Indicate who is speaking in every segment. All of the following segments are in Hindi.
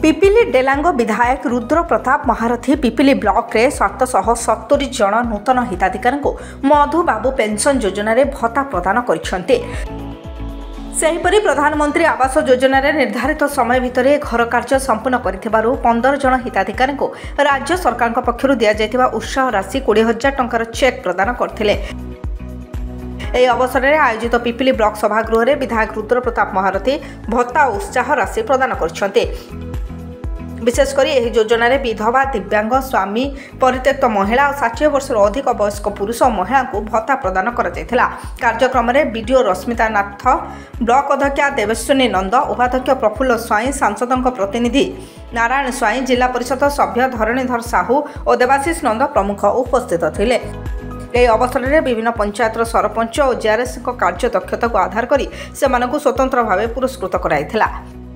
Speaker 1: पिपिली डेलांग विधायक रुद्र प्रताप महारथी पिपिली ब्लॉक रे 770 जन नूतन हिताधिकारी को मधुबाबू पेंशन योजना रे भत्ता प्रदान करिसेंते। सेहीपरि प्रधानमंत्री आवास योजना रे निर्धारित समय भितर घर कार्य संपूर्ण करिथिबारु 15 जन हिताधिकारी को राज्य सरकार पक्षरु दिया जायतिबा उत्साह राशि 20,000 टंकार चेक प्रदान करथिले। ଏହି ଅବସରରେ ଆୟୋଜିତ ପିପିଲି ବ୍ଲକ ସଭାଗୃହରେ ବିଧାୟକ ରୁଦ୍ର ପ୍ରତାପ ମହାରଥୀ ଭତ୍ତା ଓ ଉତ୍ସାହ ରାଶି ପ୍ରଦାନ କରିଛନ୍ତି। ବିଶେଷକରି ଏହି ଯୋଜନାରେ ବିଧବା, ଦିବ୍ୟାଙ୍ଗ, ସ୍ୱାମୀ, ପରିତ୍ୟକ୍ତ ମହିଳା ଓ 60 ବର୍ଷରୁ ଅଧିକ ବୟସ୍କ ପୁରୁଷ ଓ ମହିଳାଙ୍କୁ ଭତ୍ତା ପ୍ରଦାନ କରାଯାଇଥିଲା। କାର୍ଯ୍ୟକ୍ରମରେ ବିଡିଓ ରଶ୍ମିତା ନାଥ, ବ୍ଲକ ଅଧ୍ୟକ୍ଷା ଦେବସ୍ୱିନୀ ନନ୍ଦ, ଉପାଧ୍ୟକ୍ଷ ପ୍ରଫୁଲ୍ଲ ସ୍ୱାଇଁ, ସାଂସଦଙ୍କ ପ୍ରତିନିଧି ନାରାୟଣ ସ୍ୱାଇଁ, ଜିଲ୍ଲା ପରିଷଦ ସଭ୍ୟ ଧରଣୀଧର ସାହୁ ଓ ଦେବାଶିଷ ନନ୍ଦ ପ୍ରମୁଖ ଉପସ୍ଥିତ ଥିଲେ। ଏହି ଅବସରରେ ବିଭିନ୍ନ ପଞ୍ଚାୟତର ସରପଞ୍ଚ ଓ ଜେଆରଏସ୍ଙ୍କ କାର୍ଯ୍ୟ ଦକ୍ଷତାକୁ ଆଧାର କରି ସେମାନଙ୍କୁ ସ୍ୱତନ୍ତ୍ର ଭାବେ ପୁରସ୍କୃତ କରାଯାଇଥିଲା।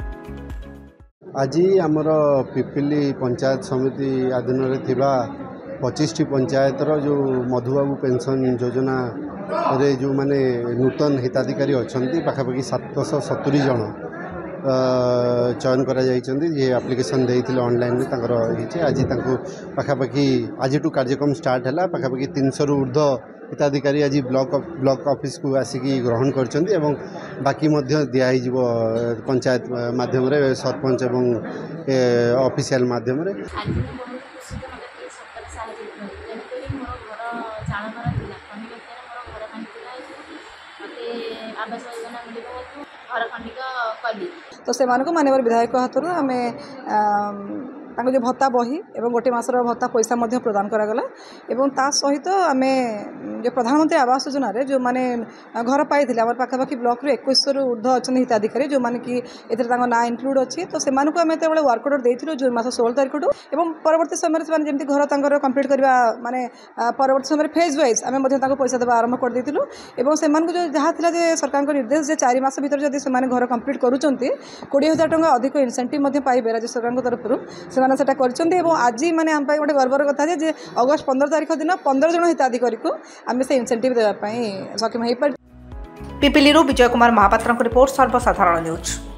Speaker 2: ଆଜି ଆମର ପିପିଲି ପଞ୍ଚାୟତ ସମିତି ଅଧୀନରେ ଥିବା 25ଟି ପଞ୍ଚାୟତର ଯେଉଁ ମଧୁବାବୁ ପେନସନ୍ ଯୋଜନାରେ ଯେଉଁମାନେ ନୂତନ ହିତାଧିକାରୀ ଅଛନ୍ତି ପାଖାପାଖି 770 ଜଣ ଚୟନ କରାଯାଇଛନ୍ତି। ଯେ ଆପ୍ଲିକେସନ୍ ଦେଇଥିଲେ ଅନଲାଇନ୍ରେ ତାଙ୍କର ହେଇଛି। ଆଜି ତାଙ୍କୁ ପାଖାପାଖି ଆଜିଠୁ କାର୍ଯ୍ୟକ୍ରମ ଷ୍ଟାର୍ଟ ହେଲା। ପାଖାପାଖି 300ରୁ ଉର୍ଦ୍ଧ୍ୱ ହିତାଧିକାରୀ ଆଜି ବ୍ଲକ ଅଫିସକୁ ଆସିକି ଗ୍ରହଣ କରିଛନ୍ତି ଏବଂ ବାକି ମଧ୍ୟ ଦିଆହେଇଯିବ ପଞ୍ଚାୟତ ମାଧ୍ୟମରେ, ସରପଞ୍ଚ ଏବଂ ଅଫିସିଆଲ ମାଧ୍ୟମରେ।
Speaker 3: तो से मानवर विधायक हाथ आम जो भत्ता बही और गोटे मासर भत्ता पैसा प्रदान करागला। ता सहित आम जो प्रधानमंत्री आवास योजना रे जो माने घर पाई पाखापाखि ब्लॉक रू 2100 ऊर्ध्व अच्छा हिताधिकारी जो मैंने कि ना इनक्लूड अच्छी। तो से वर्क ऑर्डर देथिलु जून मास 16 तारिख टू एवं परवर्ती समय जमी घर तर कंप्लीट करवा माने परवर्ती समय फेज वाइज आम पैसा देवा आरंभ कर देथिलु। एवं से जो जहाँ था सरकार निर्देश जे 4 मास भीतर जदि से घर कंप्लीट करूचंती 20,000 टंका अधिक इंसेंटिव पाइबे राज्य सरकार तरफ से आज मैंने आम गोटे गर्वर कथा जे अगस्त 15 तारिख दिन 15 जन हिताधिकारी को आम से इंसेंटिव देवाई सक्षम हो पार।
Speaker 1: पिपिली विजय कुमार महापात्र रिपोर्ट, सर्वसाधारण न्यूज।